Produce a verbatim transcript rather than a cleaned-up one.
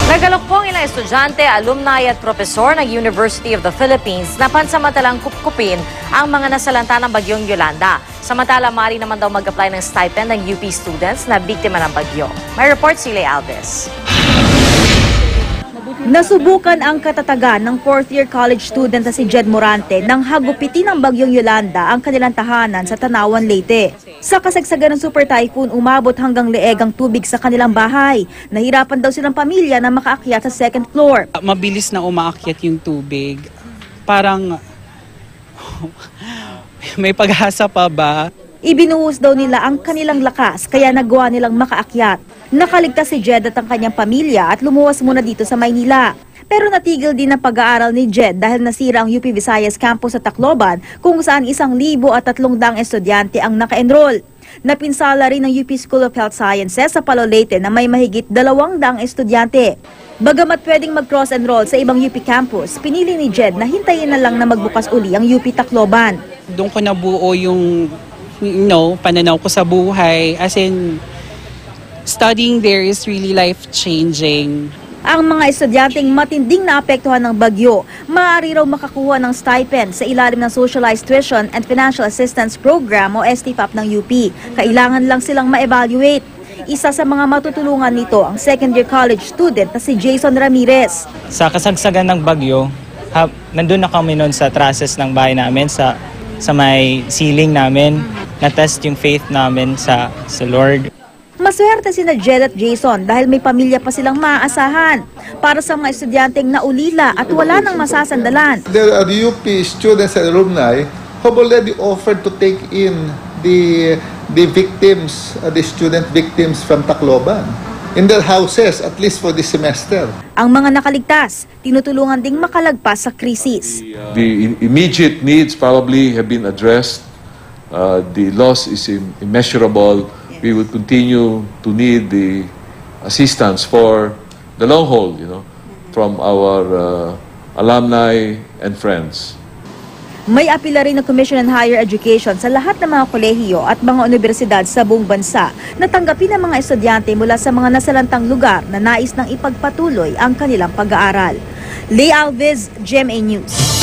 Nagalok ilang estudyante, alumni at propesor ng University of the Philippines na pansamantalang kupkupin ang mga nasalanta ng bagyong Yolanda. Samantala, maaari naman daw mag-apply ng stipend ng U P students na biktima ng bagyo. May report si Leigh Alves. Nasubukan ang katatagan ng fourth-year college student na si Jed Morante nang hagupitin ng bagyong Yolanda ang kanilang tahanan sa Tanawan, Leyte. Sa kasagsagan ng super typhoon, umabot hanggang leeg ang tubig sa kanilang bahay. Nahirapan daw silang pamilya na makaakyat sa second floor. Mabilis na umaakyat yung tubig. Parang may pag-asa pa ba? Ibinuhos daw nila ang kanilang lakas kaya nagawa nilang makaakyat. Nakaligtas si Jed at ang kanyang pamilya at lumuwas muna dito sa Maynila. Pero natigil din ang pag-aaral ni Jed dahil nasira ang U P Visayas campus sa Tacloban kung saan isang libo at tatlong daang estudyante ang naka-enroll. Napinsala rin ng U P School of Health Sciences sa Palo, Leyte na may mahigit dalawang daang estudyante. Bagamat pwedeng mag-cross-enroll sa ibang U P campus, pinili ni Jed na hintayin na lang na magbukas uli ang U P Tacloban. Doon ko nabuo yung you know, pananaw ko sa buhay. As in, studying there is really life-changing. Ang mga estudyanteng matinding naapektuhan ng bagyo, maaari raw makakuha ng stipend sa ilalim ng Socialized Tuition and Financial Assistance Program o S T F A P ng U P. Kailangan lang silang ma-evaluate. Isa sa mga matutulungan nito ang second-year college student na si Jason Ramirez. Sa kasagsagan ng bagyo, ha, nandun na kami noon sa trusses ng bahay namin, sa, sa may ceiling namin. Na-test yung faith namin sa, sa Lord. Maswerte sina Jed at Jason dahil may pamilya pa silang maaasahan. Para sa mga estudyanteng naulila at wala nang masasandalan. There are U P students and alumni who have already offered to take in the, the victims, uh, the student victims from Tacloban in their houses, at least for this semester. Ang mga nakaligtas, tinutulungan ding makalagpas sa krisis. The immediate needs probably have been addressed. Uh, the loss is im immeasurable. We would continue to need the assistance for the long haul, you know, from our uh, alumni and friends. May apila rin ng Commission on Higher Education sa lahat ng mga kolehiyo at mga universidad sa buong bansa na tanggapin ang mga estudyante mula sa mga nasalantang lugar na nais nang ipagpatuloy ang kanilang pag-aaral. Leigh Alves, G M A News.